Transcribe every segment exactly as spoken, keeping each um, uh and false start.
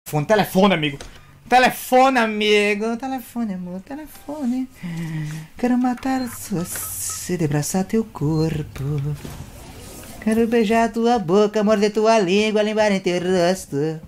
Telefone, telefone, amigo. Telefone, amigo. Telefone, amor, telefone. Quero matar a sua sede, abraçar teu corpo. Quero beijar tua boca, morder tua língua, limbar em teu rosto.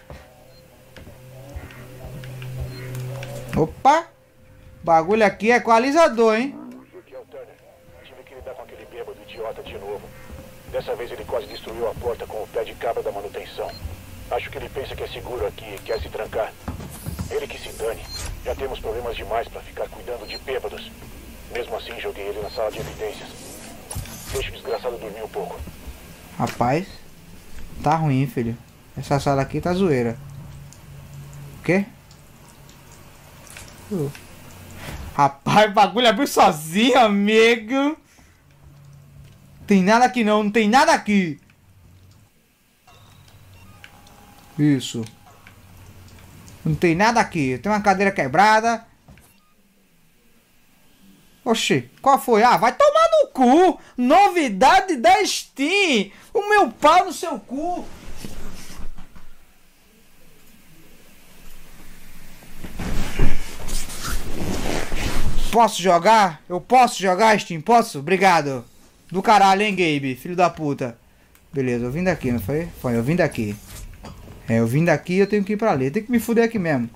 Opa! Bagulho aqui é equalizador, hein? Aqui é o Turner. Tive que lidar com aquele bêbado idiota de novo. Dessa vez ele quase destruiu a porta com o pé de cabra da manutenção. Acho que ele pensa que é seguro aqui e quer se trancar. Ele que se dane. Já temos problemas demais pra ficar cuidando de bêbados. Mesmo assim, joguei ele na sala de evidências. Deixa o desgraçado dormir um pouco. Rapaz, tá ruim, filho. Essa sala aqui tá zoeira. O quê? Uh. Rapaz, o bagulho abriu sozinho, amigo. Tem nada aqui não, não tem nada aqui. Isso. Não tem nada aqui. Tem uma cadeira quebrada. Oxi, qual foi? Ah, vai tomar no cu. Novidade da Steam. O meu pau no seu cu. Posso jogar? Eu posso jogar, Steam? Posso? Obrigado. Do caralho, hein, Gabe? Filho da puta. Beleza, eu vim daqui, não foi? Foi, eu vim daqui. É, eu vim daqui e eu tenho que ir pra ali. Tem que me fuder aqui mesmo.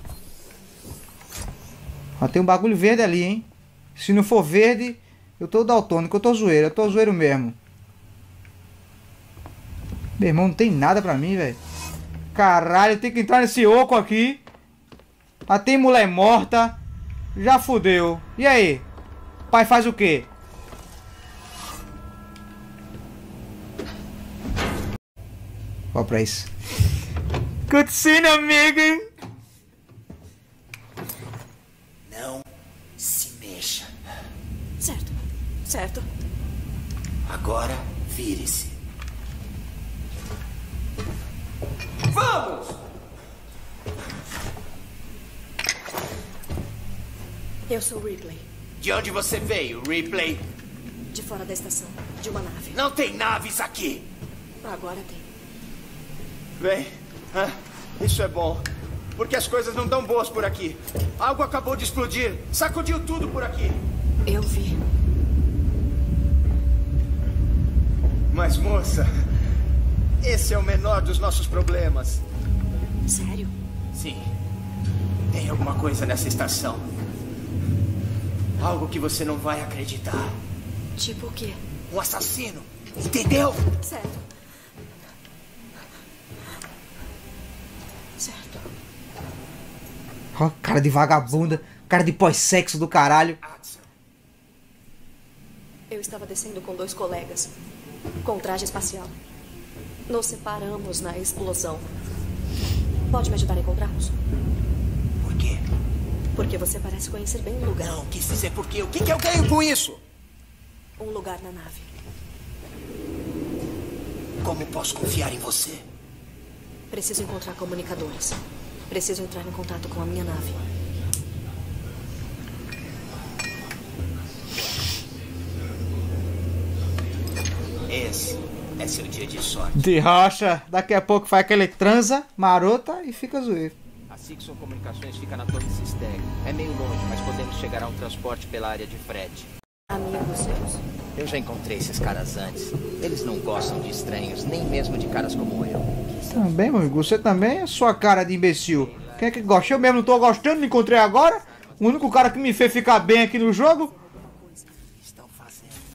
Ó, tem um bagulho verde ali, hein? Se não for verde, eu tô daltônico, eu tô zoeiro. Eu tô zoeiro mesmo. Meu irmão, não tem nada pra mim, velho. Caralho, eu tenho que entrar nesse oco aqui. Ah, tem mulher morta. Já fudeu. E aí? Pai faz o quê? Ó pra isso. Cutscene, amigo. Não se mexa. Certo, certo. Agora, vire-se. Vamos! Eu sou Ripley. De onde você veio, Ripley? De fora da estação, de uma nave. Não tem naves aqui. Agora tem. Bem, ah, isso é bom. Porque as coisas não estão boas por aqui. Algo acabou de explodir. Sacudiu tudo por aqui. Eu vi. Mas, moça, esse é o menor dos nossos problemas. Sério? Sim. Tem alguma coisa nessa estação. Algo que você não vai acreditar. Tipo o quê? Um assassino. Entendeu? Certo. Certo. Ó, cara de vagabunda. Cara de pós-sexo do caralho. Eu estava descendo com dois colegas. Com traje espacial. Nos separamos na explosão. Pode me ajudar a encontrá-los? Por quê? Porque você parece conhecer bem o lugar. Não, quis dizer por quê. O que, que eu ganho com isso? Um lugar na nave. Como posso confiar em você? Preciso encontrar comunicadores. Preciso entrar em contato com a minha nave. Esse é seu dia de sorte. De rocha. Daqui a pouco faz aquele transa, marota e fica zoeiro. A Sixon Comunicações fica na Torre Sisteg. É meio longe, mas podemos chegar a um transporte pela área de frete. Amigos seus? Eu já encontrei esses caras antes. Eles não gostam de estranhos, nem mesmo de caras como eu. Também, meu amigo. Você também é sua cara de imbecil. Quem é que gosta? Eu mesmo não tô gostando, me encontrei agora. O único cara que me fez ficar bem aqui no jogo.